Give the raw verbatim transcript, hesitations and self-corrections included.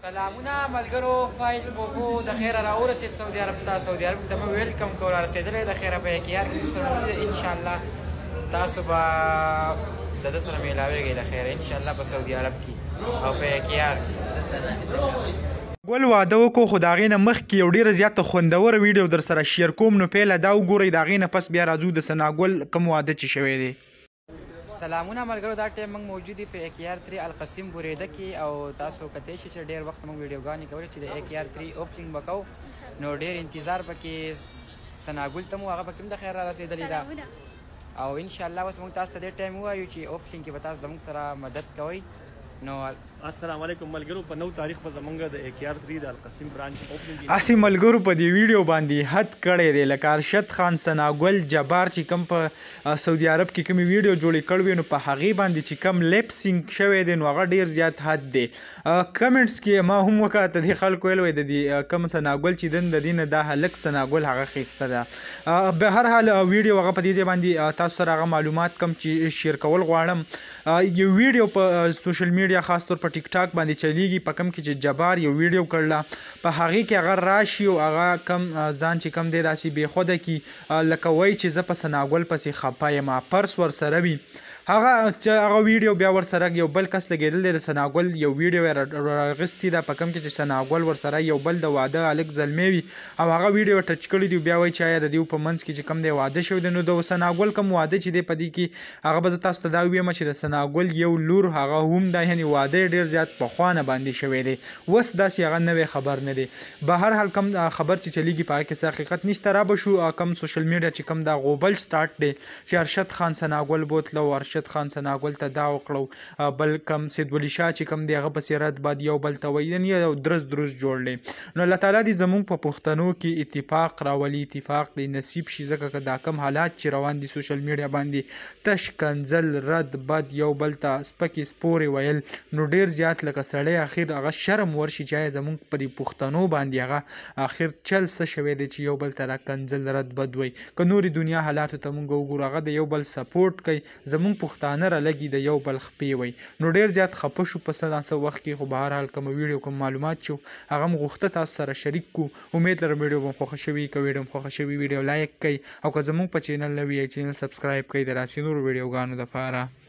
سلامونه ملګرو، فایز بوبو د خیره راورسېد سعودي عرب ته. سعودي عرب ته مې ویلکم کول، رارسېدلی د خیره په کې یار کې سره موجود دی. انشاءالله تاسو به د ده سره میلاویږئ د خیره انشاءالله په سعودي عرب کې او په کې یار کې. ګل واده وکړو خو د هغې نه مخکې یو ډېره زیاته خوندوره ویډیو در سره شیر کوم، نو پیله دا وګورئ، د هغې نه پس بیا راځو د ثناګل کوم واده چې شوی دی. سلامونه ملګرو، دا ټایم موږ موجود په اے کې آر تھری القسیم بوریده کې او تاسو کتلی شئ چې ډېر وخت موږ ویډیوګانې کولې چې د اے کې آر تھری اوپننګ به کوو، نو ډېر انتظار پکې ثناګل ته مو هغه پکې هم د خیر را رسېدلې ده او انشاءالله اوس موږ تاسو ته ډېر ټایم ووایو چې اوپننګ کې به تاسو زموږ سره مدد کوئ. نو السلام علیکم ملګرو، په نو تاریخ په زمونږ د اے کې آر تھری د القسیم برانچ اوپننګ هسې ملګرو په دې ویډیو باندې حد کړی دی، لکه ارشد خان ثناګل جبار چې کوم په سعودي عرب کې کومې ویډیو جوړې کړې وې نو په هغې باندې چې کوم لیپ سینک شوی دی نو هغه ډېر زیات حد دی. کمنټس کې ما هم وکاته د خلکو ویل وی د دې کوم ثناګل چې دن د دې نه دا هلک ثناګل هغه ښایسته ده. به هر حال ویډیو هغه په دې ځای باندې تاسو سره هغه معلومات کوم چې شیر کول غواړم. یو ویډیو په سوشل میډیا خاص طور په ټیک ټاک باندې چلیږي، په کم کې چې جبار یو ویډیو کړله په هغې کې هغه راشي او هغه کم ځان چې کم دی داسې بېخوده کي لکه وایي چې زه په ثناګل پسې خفه یم، پرس ورسره وي. هغه چې هغه ویډیو بیا ورسره یو بل کس لګېدل دی د ثناګل یو ویډیو یې راغستې ده په کم کې چې ثناګل ورسره یو بل د واده هلک زلمی وي او هغه ویډیو ټچ کړی دی، بیا وایي چې آیا د دې په منځ کې چې کم دی واده شوی دی. نو د ثناګل کوم واده چې دی په دې کې هغه به زه تاسو ته دا ووایم چې د ثناګل یو لور هغه هم دا یعنې واده یې ډېر زیات پخوا نه باندې شوی دی، اوس داسې هغه نوی خبر نه دی. به هر حال کوم خبر چې چلیږي په هغه کې څه حقیقت نشته. را به شو کوم سوشل میډیا چې کوم دا غوبل سټارټ دی چې ارشد خان ثناګل بوتلو، ارشد خان ثناګل ته دا وکړو، بل کم سید ولی شاه چې کم دی هغه پسې رد بد یو بل ته وایي، یعنې یو درز درز جوړ دی. نو الله تعالی دې زموږ په پښتنو کې اتفاق راولي، اتفاق دې نصیب شي، ځکه که دا کم حالات چې روان دي سوشل میډیا باندې تش کنځل رد بد یو بل ته سپکې سپورې ویل نو ډېر زیات لکه سړی اخر هغه شرم ورشي چې آیا زموږ په دې پښتنو باندې هغه اخر چل څه شوی دی چې یو بل ته را کنځل رد بد وایي. که نورې دنیا حالاتو ته مونږ وګورو هغه د یو بل سپورټ کوي، زموږ پښتانه رالګي د یو بل خپې وایي. نو ډېر زیات خفه شو په څه داسې وخت کې، خو به هر حال کومه ویډیو کوم معلومات چې هغه هم غوښته تاسو سره شریک کړو. امید لرم ویډیو به خوښه شوي، که ویډیو هم خوښه شوي ویډیو لایک کړئ او که زموږ په چینل نوي یې چینل سبسکرایب کړئ د داسې نورو ویډیوګانو دپاره.